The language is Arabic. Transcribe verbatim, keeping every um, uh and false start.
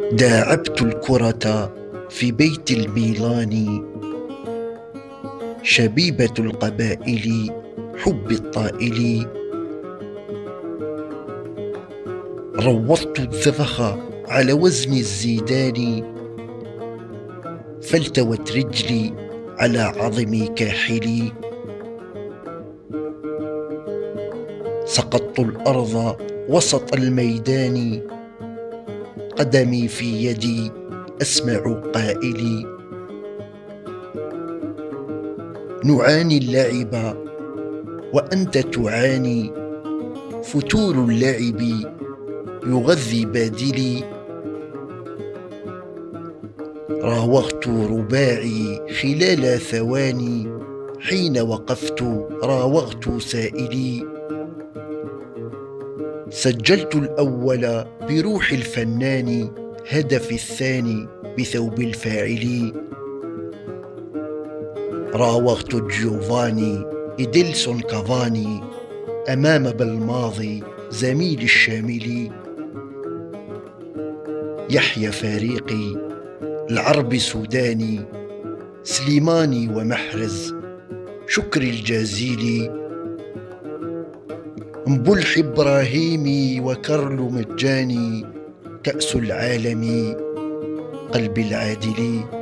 داعبت الكرة في بيت الميلان، شبيبة القبائل حب الطائل. روضت الذبخ على وزن الزيدان، فالتوت رجلي على عظم كاحلي. سقطت الأرض وسط الميدان، قدمي في يدي أسمع قائلي. نعاني اللعب وأنت تعاني، فتور اللعب يغذي بادلي. راوغت رباعي خلال ثواني، حين وقفت راوغت سائلي. سجلت الأول بروح الفنان، هدفي الثاني بثوب الفاعل. راوغت جيوفاني إديلسون كافاني أمام بالماضي زميلي الشامل. يحيى فريقي العرب سوداني، سليماني ومحرز شكري الجازيلي. مبلح إبراهيمي وكرل مجاني، كأس العالم قلب العادل.